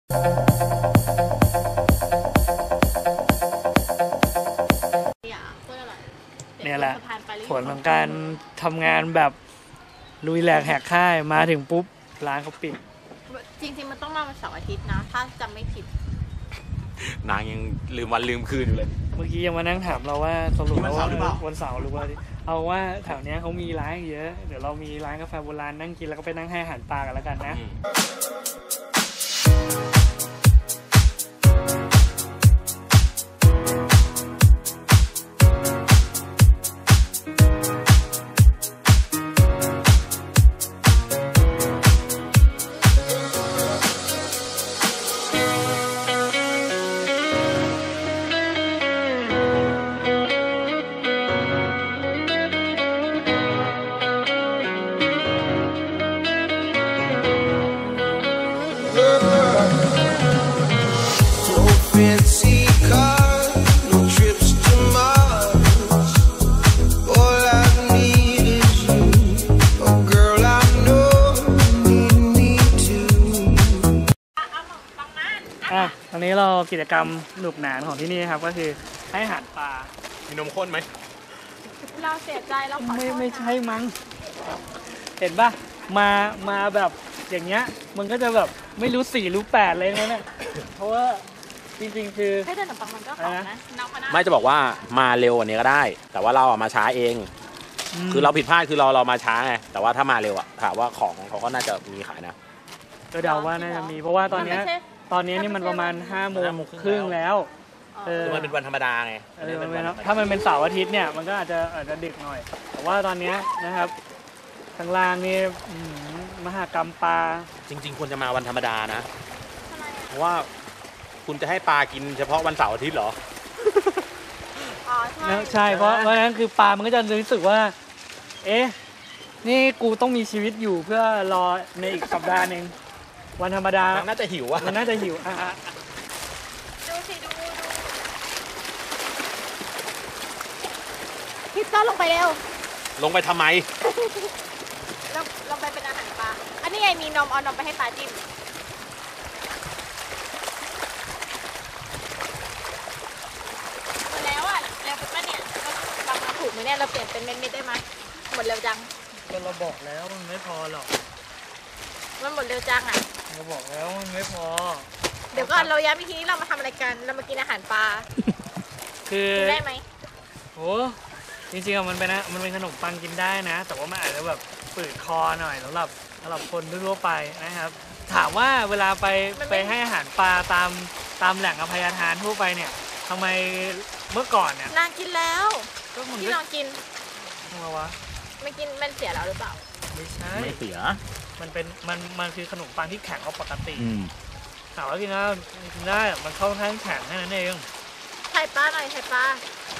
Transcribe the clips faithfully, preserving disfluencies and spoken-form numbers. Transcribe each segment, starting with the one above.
เนี่ยแหละผลของการทำงานแบบลุยแหลกแหกค่ายมาถึงปุ๊บร้านเขาปิดจริงๆมันต้องมาวันเสาร์อาทิตย์นะถ้าจำไม่ผิดนางยังลืมวันลืมคืนอยู่เลยเมื่อกี้ยังมานั่งถามเราว่าสรุปแล้วว่าวันเสาร์หรือว่าเอาว่าแถวเนี้ยเขามีร้านเยอะเดี๋ยวเรามีร้านกาแฟโบราณนั่งกินแล้วก็ไปนั่งให้อาหารปลากันแล้วกันนะวันนี้เรากิจกรรมหนุกหนานของที่นี่ครับก็คือให้อาหารปลามีนมข้นไหมเราเสียใจเราขอโทษไม่ไม่ใช่มั้งเห็นป่ะมามาแบบอย่างเงี้ยมันก็จะแบบไม่รู้สี่รู้แปดเลยนะเนี่ยเพราะว่าจริงๆคือให้แต่ขนมปังมันก็ของนะไม่จะบอกว่ามาเร็วกว่านี้ก็ได้แต่ว่าเราอะมาช้าเองคือเราผิดพลาดคือเราเรามาช้าไงแต่ว่าถ้ามาเร็วอะถามว่าของเขาก็น่าจะมีขายนะก็เดาว่าน่าจะมีเพราะว่าตอนนี้ตอนนี้นี่มันประมาณห้าโมงครึ่งแล้วเออมันเป็นวันธรรมดาไงถ้ามันเป็นเสาร์อาทิตย์เนี่ยมันก็อาจจะอาจจะดึกหน่อยแต่ว่าตอนนี้นะครับทางล่างนี่มหากรรมปลาจริงๆควรจะมาวันธรรมดานะเพราะว่าคุณจะให้ปลากินเฉพาะวันเสาร์อาทิตย์เหรออ๋อใช่ใช่เพราะเพราะฉะนั้นคือปลามันก็จะรู้สึกว่าเอ๊ะนี่กูต้องมีชีวิตอยู่เพื่อรอในอีกสัปดาห์นึงวันธรรมดาน่าจะหิวอ่ะมันน่าจะหิวอ่ะดูสิดูดูพี่ต้นลงไปเร็วลงไปทำไมลงลงไปเป็นอาหารปลาอันนี้ไงมีนมเอานมไปให้ปลาจิ้มแล้วอ่ะแล้วเป็นป้าเนี่ยบางมาถูกไหมเนี่ยเราเปลี่ยนเป็นเม็ดๆได้ไหมหมดเร็วจังก็เราบอกแล้วมันไม่พอหรอกมันหมดเร็วจังอ่ะเราบอกแล้วมันไม่พอเดี๋ยวก่อนเราย้ำอีกทีนี้เรามาทำอะไรกันเรามากินอาหารปลาคือได้ไหมโอ้จริงๆมันเป็นนะมันเป็นขนมปังกินได้นะแต่ว่ามันอาจจะแบบฝืดคอหน่อยสำหรับสำหรับคนทั่วไปนะครับถามว่าเวลาไปไปให้อาหารปลาตามตามแหล่งอภัยทานทั่วไปเนี่ยทำไมเมื่อก่อนเนี่ยนางกินแล้วที่ลองกินทำไมวะไม่กินมันเสียแล้วหรือเปล่าไม่ใช่ไม่เสียมันเป็นมันมันคือขนมปังที่แข็งกว่าปกติถามว่ากินได้กินได้มันเข้าทางแข็งแค่นั้นเองไข่ปลาหน่อยไข่ปลา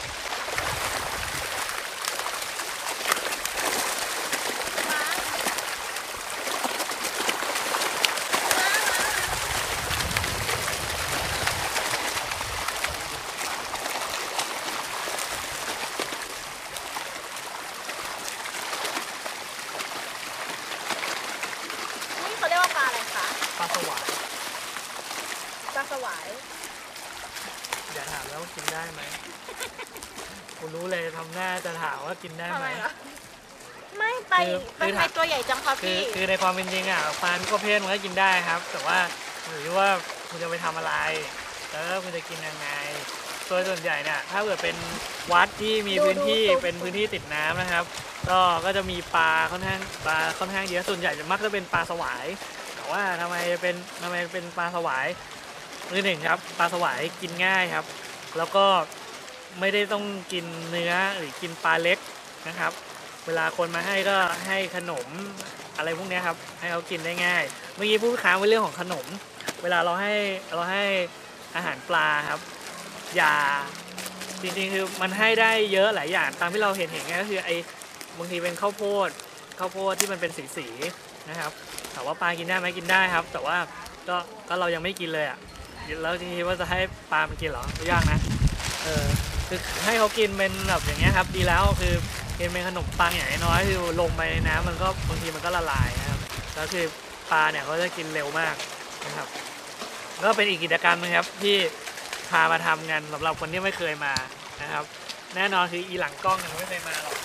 เขาเรียกว่าปลาอะไรคะปลาสวายปลาสวายอย่าถามแล้วว่ากินได้ไหมคุณรู้เลยทำหน้าจะถามว่ากินได้ไหมไม่ไปเป็นไอตัวใหญ่จังครับพี่คือในความเป็นจริงอ่ะปลาทุกประเภทมันก็กินได้ครับแต่ว่าหรือว่าคุณจะไปทำอะไรแล้วคุณจะกินยังไงโดยส่วนใหญ่เนี่ยถ้าเกิดเป็นวัดที่มีพื้นที่เป็นพื้นที่ติดน้ำนะครับก็ก็จะมีปลาค่อนข้างปลาค่อนข้างเยอะส่วนใหญ่จะมักจะเป็นปลาสวายแต่ว่าทำไมเป็นทำไมเป็นปลาสวายคือหนึ่งครับปลาสวายกินง่ายครับแล้วก็ไม่ได้ต้องกินเนื้อหรือกินปลาเล็กนะครับเวลาคนมาให้ก็ให้ขนมอะไรพวกนี้ครับให้เขากินได้ง่ายเมื่อกี้พูดค้างไว้เรื่องของขนมเวลาเราให้เราให้อาหารปลาครับอย่าจริงๆคือมันให้ได้เยอะหลายอย่างตามที่เราเห็นเห็นก็คือไอ้บางทีเป็นข้าวโพดข้าวโพดที่มันเป็นสีๆนะครับแต่ว่าปลากินได้ไหมกินได้ครับแต่ว่าก็ก็เรายังไม่กินเลยอ่ะแล้วทีนี้ว่าจะให้ปลามันกินเหรอยากนะเออคือให้เขากินเป็นแบบอย่างเงี้ยครับดีแล้วคือกินเป็นขนมปังอย่างน้อยคือลงไปในน้ำมันก็บางทีมันก็ละลายนะครับแล้วคือปลาเนี่ยเขาจะกินเร็วมากนะครับก็เป็นอีกกิจกรรมนึงครับที่พามาทำกันสำหรับคนที่ไม่เคยมานะครับ แน่นอนคืออีหลังกล้องเนี่ยไม่เคยมาหรอก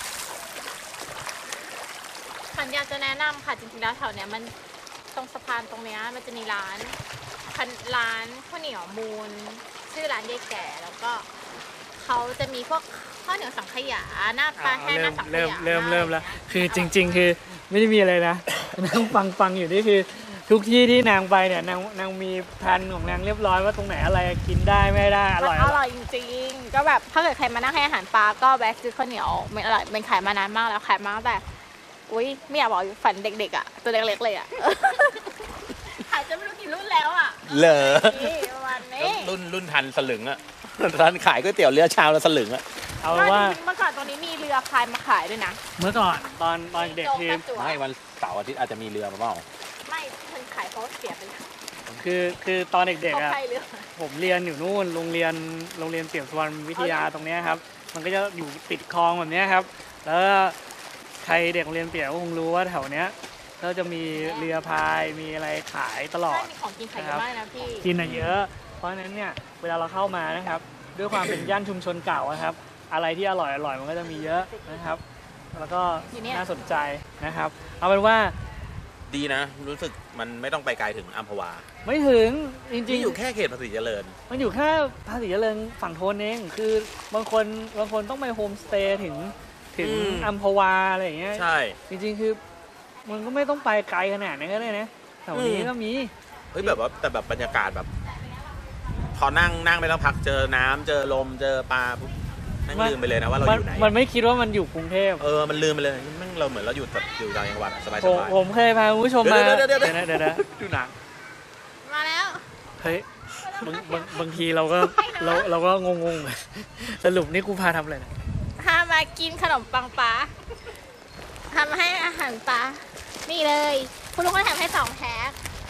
ฉันอยากจะแนะนำค่ะจริงๆแล้วแถวเนี้ยมันตรงสะพานตรงเนี้ยมันจะมีร้านร้านข้าวเหนียวมูลชื่อร้านยายแก่แล้วก็เขาจะมีพวกข้าวเหนียวสังขยาหน้าปลาแห้งหน้าสังขเริ่มยาเริ่มเริ่มแล้วคือจริง ๆ คือไม่ได้มีอะไรนะ นั่งฟังฟังอยู่นี่คือทุกที่ที่นางไปเนี่ยนางนางมีแผนของนางเรียบร้อยว่าตรงไหนอะไรกินได้ไม่ได้อร่อยอร่อยจริงๆก็แบบถ้าเกิดใครมานั่งให้อาหารปลาก็แวะซื้อข้าวเหนียวมันอร่อยเป็นขายมานานมากแล้วขายมาตั้งแต่อุ้ยไม่อยากบอกฝันเด็กๆอ่ะตัวเล็กๆเลยอ่ะ ขายจะไม่รู้กี่รุ่นแล้วอ่ะเหรอนี่ประมาณนี้รุ่นรุ่นทันสลึงอะร้านขายก๋วยเตี๋ยวเรือชามละสลึงอะเอาก็ว่าจริงๆเมื่อก่อนตรงนี้มีเรือพายมาขายด้วยนะเมื่อก่อนตอนตอนเด็กคือโจ๊กกระจั่วไม่วันเสาร์อาทิตย์อาจจะมีเรือมาเปล่าไม่คนขายเขาเสียไปแล้วคือคือตอนเด็กเขาๆอ่ะพายเรือผมเรียนอยู่นู่นโรงเรียนโรงเรียนเปี่ยมสุวรรณวิทยาตรงเนี้ยครับ มันก็จะอยู่ติดคลองแบบเนี้ยครับ แล้วใครเด็กโรงเรียนเปี่ยมก็คงรู้ว่าแถวเนี้ยก็จะมีเรือพายมีอะไรขายตลอใช่ดมีของกินขายเยอะมากนะพี่กินอะเยอะ เพราะฉะนั้นเนี่ยเวลาเราเข้ามานะครับ ด้วยความเป็นย่านชุมชนเก่าอะครับ อะไรที่อร่อยอร่อยมันก็จะมีเยอะนะครับ แล้วก็น่าสนใจนะครับ เอาเป็นว่าดีนะ รู้สึกมันไม่ต้องไปไกลถึงอัมพวาไม่ถึงจริที่งอยู่แค่เขตภาษีเจริญๆมันอยู่แค่ภาษีเจริญฝั่งโทนเองคือบางคนบางคนต้องไปโฮมสเตย์ถึงถึงอืมอัมพวาอะไรอย่างเงี้ยใช่จริงๆคือมันก็ไม่ต้องไปไกลขนาดนั้นก็ได้นะแถวนี้อืมก็มีเฮ้ยแบบว่าแต่แบบบรรยากาศแบบ พอนั่งนั่งไม่ต้องพักเจอน้ำเจอลมเจอปลาปุ๊บนั่งลืมไปเลยนะว่าเรามัอน ยู่ไหนมันไม่คิดว่ามันอยู่กรุงเทพเออมันลืมไปเลยนั่งเราเหมือนเราอยู่แบบอยู่ต่างจังหวัดสบายผสมบายผมเคยพาคุณผู้ชมมาเดี๋ยวๆๆๆเดี๋ยวนะเดี๋ยวนะดูหนังมาแล้วเฮ้ยบางบางบางทีเราก็เราเราก็งงๆ สรุปนี่กูพาทำอะไรนะพามากินขนมปังปลาทำให้อาหารปลานี่เลยคุณลุงเขาแถมให้สองแพ็ค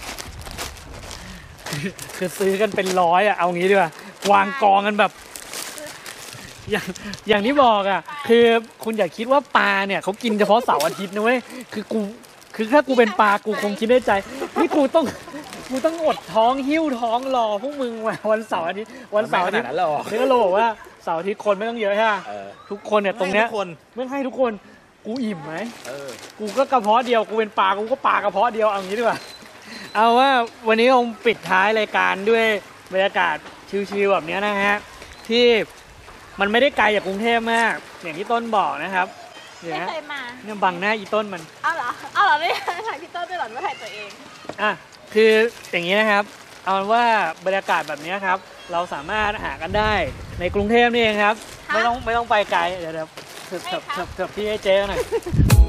คือซื้อกันเป็นร้อยอ่ะเอางี้ดีกว่าวางกองกันแบบ อย่างอย่างที่บอกอ่ะ คือคุณอย่าคิดว่าปลาเนี่ยเขากินเฉพาะเสาร์อาทิตย์นะเว้ยคือกูคือถ้ากูเป็นปลากูคงคิดในใจนี่กูต้องกูต้องอดท้องหิ้วท้องรอพวกมึงมาวันเสาร์อาทิตย์วันเสาร์อาทิตย์ไม่ขนาดนั้นหรอกนี่ก็เราบอกว่าเสาร์อาทิตย์คนไม่ต้องเยอะใช่ไหมเออทุกคนเนี่ยตรงเนี้ยให้ทุกคนไม่ให้ทุกคนกูอิ่มไหมเออกูก็กระเพาะเดียวกูเป็นปลากูก็ปลากระเพาะเดียวเอางี้ดีกว่าเอาว่าวันนี้คงปิดท้ายรายการด้วยบรรยากาศชิลๆแบบนี้นะฮะที่มันไม่ได้ไกลจากกรุงเทพมากอย่างที่ต้นบอกนะครับเนี่ยไม่เคยมาเนี่ยบังหน้าอีต้นมันเอาเหรอเอาเหรอเนี่ยถ่ายพี่ต้นด้วยเหรอไม่ถ่ายตัวเองอ่ะคืออย่างนี้นะครับเอาเป็นว่าบรรยากาศแบบนี้ครับเราสามารถหากันได้ในกรุงเทพนี่เองครับไม่ต้องไม่ต้องไปไกลเดี๋ยวเดี๋ยวเถิบเถิบเถิบเถิบพี่ให้เจ๊หน่อย